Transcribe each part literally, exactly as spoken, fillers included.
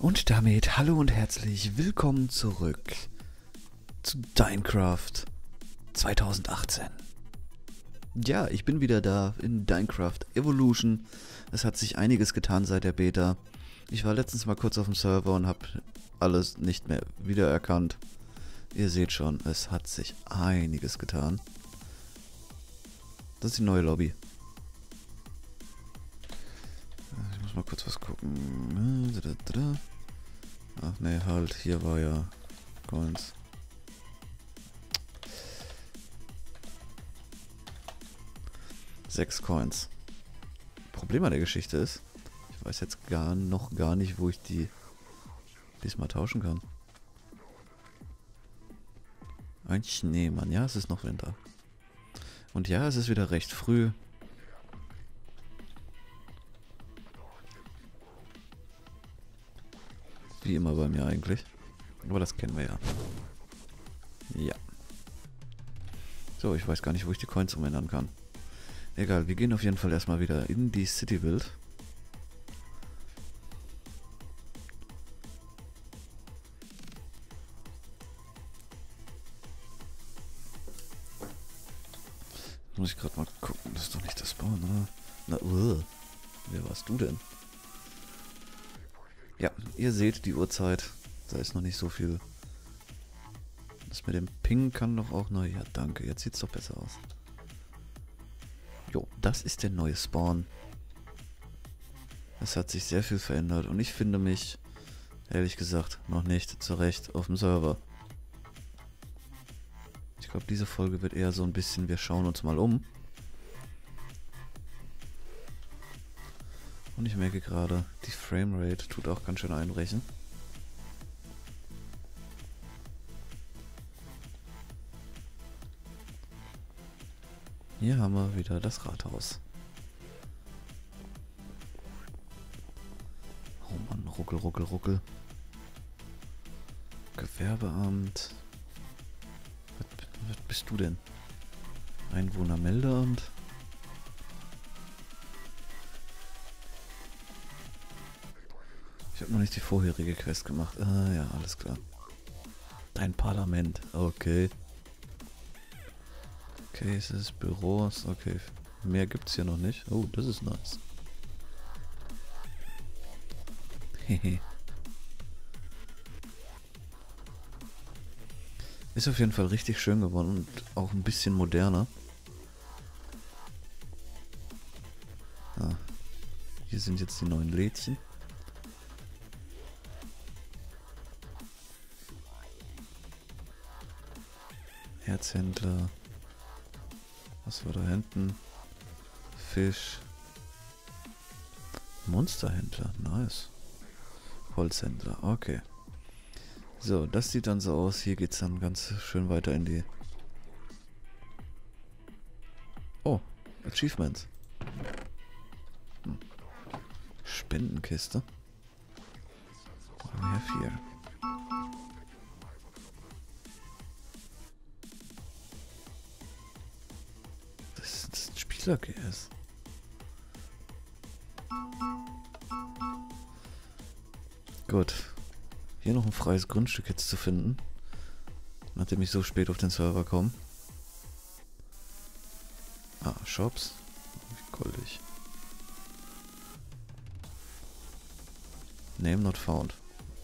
Und damit hallo und herzlich willkommen zurück zu Dinecraft zweitausendachtzehn. Ja, ich bin wieder da in Dinecraft Evolution. Es hat sich einiges getan seit der Beta. Ich war letztens mal kurz auf dem Server und habe alles nicht mehr wiedererkannt. Ihr seht schon, es hat sich einiges getan. Das ist die neue Lobby. Ich muss mal kurz was gucken. Ach ne, halt, hier war ja Coins. Sechs Coins. Problem an der Geschichte ist, ich weiß jetzt gar noch gar nicht, wo ich die diesmal tauschen kann. Ein Schneemann, ja, es ist noch Winter. Und ja, es ist wieder recht früh. Wie immer bei mir eigentlich. Aber das kennen wir ja. Ja. So, ich weiß gar nicht, wo ich die Coins umändern kann. Egal, wir gehen auf jeden Fall erstmal wieder in die City Build. Muss ich gerade mal gucken, das ist doch nicht das Spawn, oder? Na, uh, wer warst du denn? Ja, ihr seht die Uhrzeit. Da ist noch nicht so viel. Das mit dem Ping kann doch auch noch... Ja, danke. Jetzt sieht es doch besser aus. Jo, das ist der neue Spawn. Es hat sich sehr viel verändert und ich finde mich, ehrlich gesagt, noch nicht zurecht auf dem Server. Ich glaube, diese Folge wird eher so ein bisschen, wir schauen uns mal um. Und ich merke gerade, die Framerate tut auch ganz schön einbrechen. Hier haben wir wieder das Rathaus. Oh Mann, ruckel, ruckel, ruckel. Gewerbeamt. Was, was bist du denn? Einwohnermeldeamt. Ich habe noch nicht die vorherige Quest gemacht. Ah ja, alles klar. Dein Parlament, okay. Cases, Büros, okay. Mehr gibt's hier noch nicht. Oh, das ist nice. Hehe. Ist auf jeden Fall richtig schön geworden und auch ein bisschen moderner. Ah, hier sind jetzt die neuen Lädchen. Herzhändler. Was war da hinten? Fisch. Monsterhändler, nice. Holzhändler, okay. So, das sieht dann so aus. Hier geht's dann ganz schön weiter in die... Oh, Achievements. Hm. Spendenkiste. We have here. Das ist ein Spieler-G S. Gut. Hier noch ein freies Grundstück jetzt zu finden. Nachdem ich so spät auf den Server komme. Ah, Shops. Wie goldig. Name not found.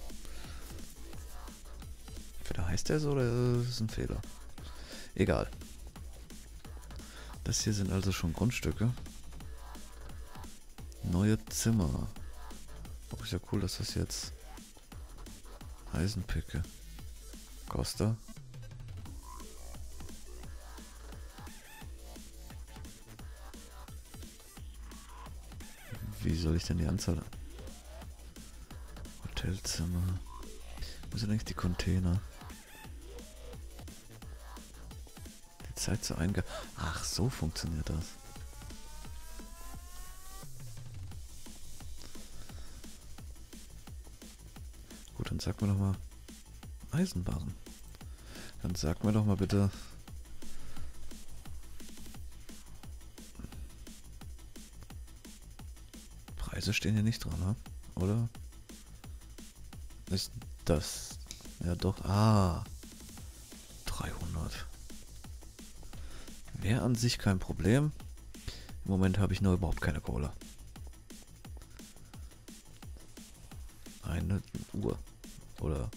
Entweder heißt der so oder ist ein Fehler. Egal. Das hier sind also schon Grundstücke. Neue Zimmer. Oh, ist ja cool, dass das jetzt... Eisenpicke. Costa. Wie soll ich denn die Anzahl... Hotelzimmer. Wo sind eigentlich die Container? Die Zeit zur Eingabe... Ach, so funktioniert das. Gut, dann sag mir doch mal... Eisenbahn. Dann sag mir doch mal bitte... Preise stehen hier nicht dran, ne? Oder? Ist das... Ja doch... Ah... dreihundert. Wäre an sich kein Problem. Im Moment habe ich nur überhaupt keine Kohle. Eine Uhr. Oder...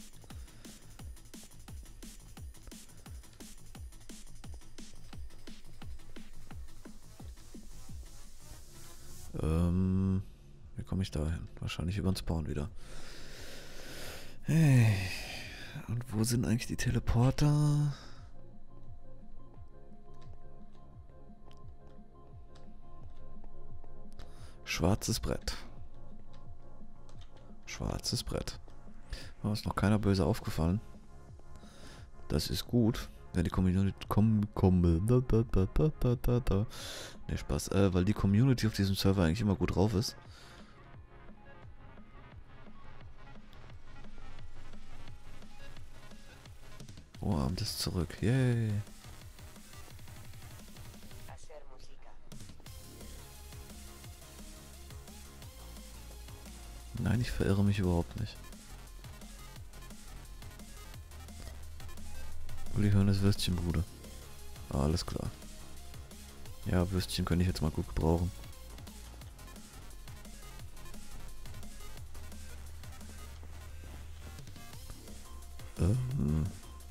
Ähm... Wie komme ich da hin? Wahrscheinlich über den Spawn wieder. Hey. Und wo sind eigentlich die Teleporter? Schwarzes Brett. Schwarzes Brett. Oh, ist noch keiner böse aufgefallen. Das ist gut. Wenn die Community... Komm, komm... Da, da, da, da, da, da, da. Ne, Spaß. Äh, weil die Community auf diesem Server eigentlich immer gut drauf ist. Oh, Abend ist zurück. Yay. Nein, ich verirre mich überhaupt nicht. Uli Hörnes Würstchenbude. Ah, alles klar. Ja, Würstchen könnte ich jetzt mal gut gebrauchen. Ähm.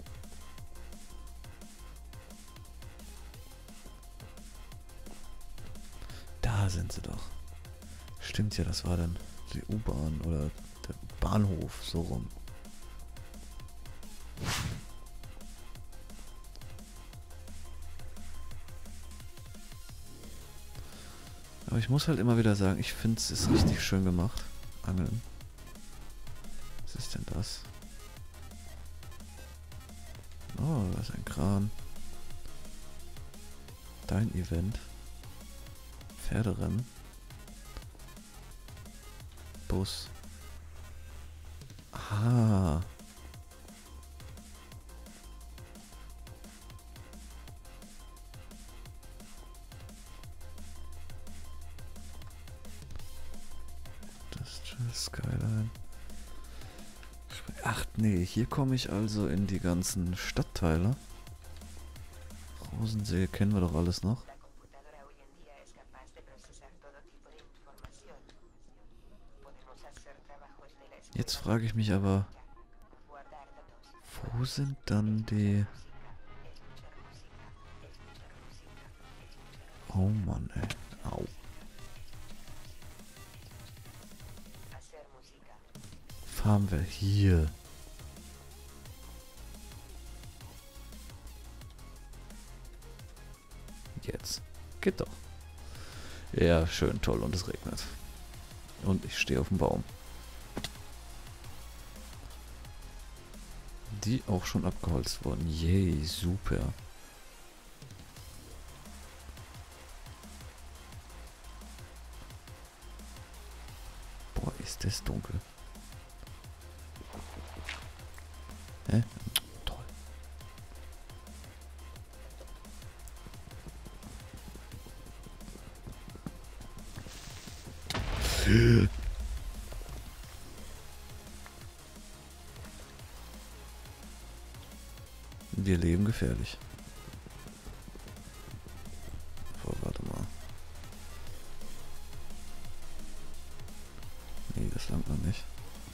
Da sind sie doch. Stimmt ja, das war dann die U-Bahn oder der Bahnhof, so rum. Aber ich muss halt immer wieder sagen, ich finde es ist richtig schön gemacht. Angeln. Was ist denn das? Oh, da ist ein Kran. Dein Event. Pferderennen. Bus. Aha. Das Skyline. Ach nee, hier komme ich also in die ganzen Stadtteile. Rosensee kennen wir doch alles noch. Jetzt frage ich mich aber, wo sind dann die... Oh Mann, ey. Au. Fahren wir hier. Jetzt. Geht doch. Ja, schön, toll und es regnet. Und ich stehe auf dem Baum. Die auch schon abgeholzt worden. Yay, super. Boah, ist das dunkel. Hä? Toll. Wir leben gefährlich. Oh, warte mal. Nee, das langt noch nicht.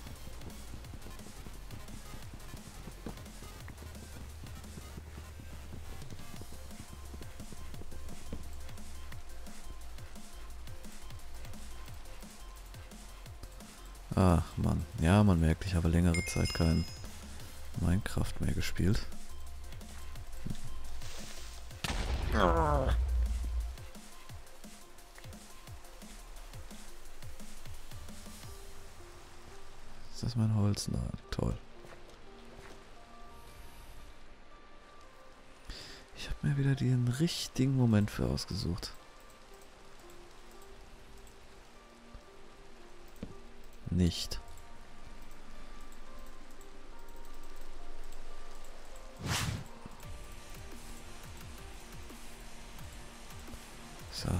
Ach Mann, ja, man merkt, ich habe längere Zeit kein Minecraft mehr gespielt. Ist das mein Holz? Na, toll. Ich habe mir wieder den richtigen Moment für ausgesucht. Nicht. So.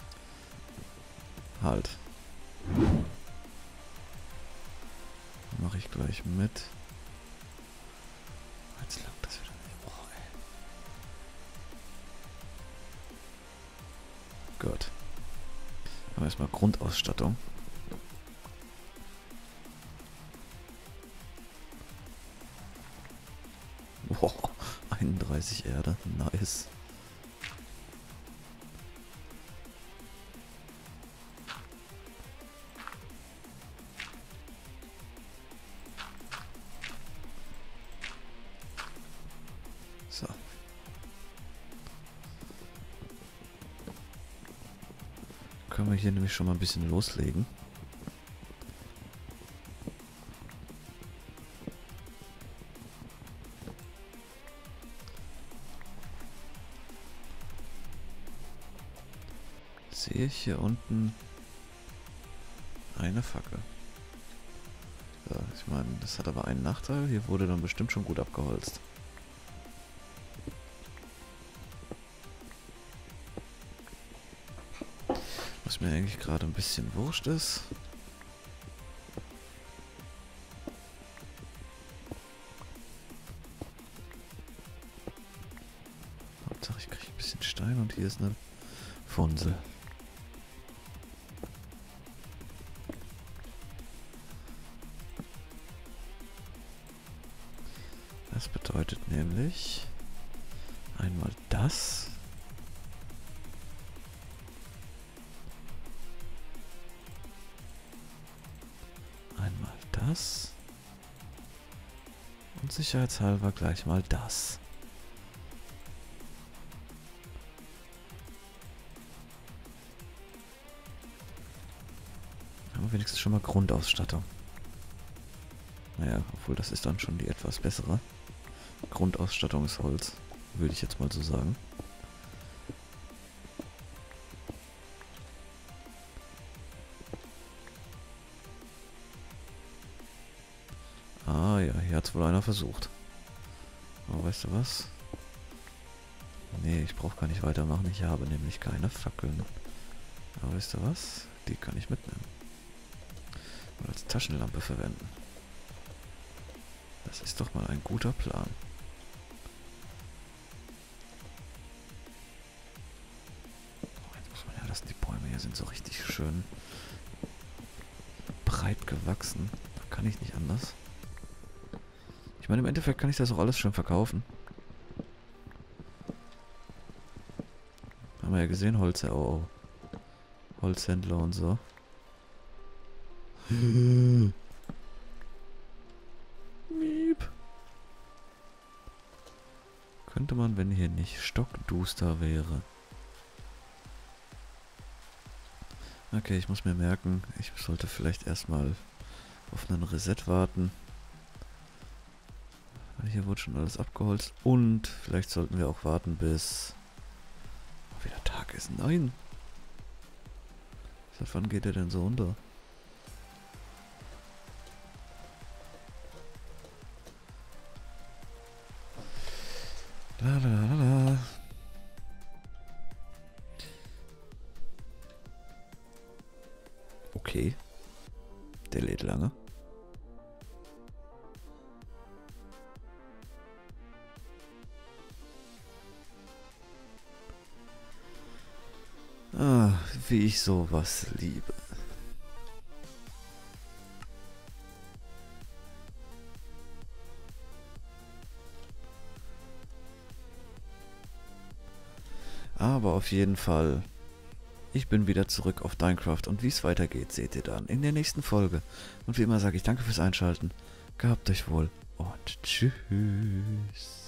Halt. Mach gleich mit. Jetzt langt das wieder nicht. Boah, ey. Gut. Machen wir erstmal Grundausstattung. Boah, einunddreißig Erde. Nice. So. Können wir hier nämlich schon mal ein bisschen loslegen. Sehe ich hier unten eine Fackel. So, ich meine, das hat aber einen Nachteil. Hier wurde dann bestimmt schon gut abgeholzt. Was mir eigentlich gerade ein bisschen wurscht ist. Hauptsache ich kriege ein bisschen Stein und hier ist eine Funsel. Das bedeutet nämlich einmal das. Einmal das. Und sicherheitshalber gleich mal das. Haben wir wenigstens schon mal Grundausstattung. Naja, obwohl das ist dann schon die etwas bessere. Grundausstattung ist Holz, würde ich jetzt mal so sagen. Ah ja, hier hat es wohl einer versucht. Aber weißt du was? Nee, ich brauche gar nicht weitermachen. Ich habe nämlich keine Fackeln. Aber weißt du was? Die kann ich mitnehmen. Und als Taschenlampe verwenden. Das ist doch mal ein guter Plan. Oh, jetzt muss man ja lassen, die Bäume hier sind so richtig schön breit gewachsen. Da kann ich nicht anders. Ich meine, im Endeffekt kann ich das auch alles schön verkaufen. Haben wir ja gesehen, Holz, oh, oh. Holzhändler und so. Miep. Könnte man, wenn hier nicht stockduster wäre. Okay, ich muss mir merken, ich sollte vielleicht erstmal auf einen Reset warten. Weil hier wurde schon alles abgeholzt. Und vielleicht sollten wir auch warten, bis oh, wieder Tag ist. Nein! Seit wann geht er denn so unter? La la la la. Okay. Der lädt lange. Ah, wie ich sowas liebe. Aber auf jeden Fall, ich bin wieder zurück auf Dinecraft und wie es weitergeht, seht ihr dann in der nächsten Folge. Und wie immer sage ich danke fürs Einschalten, gehabt euch wohl und tschüss.